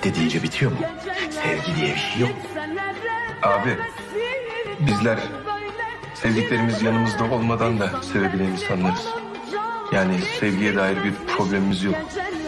bitti deyince bitiyor mu? Sevgi diye bir şey yok. Abi, bizler sevdiklerimiz yanımızda olmadan da sevebilen insanlarız. Yani sevgiye dair bir problemimiz yok.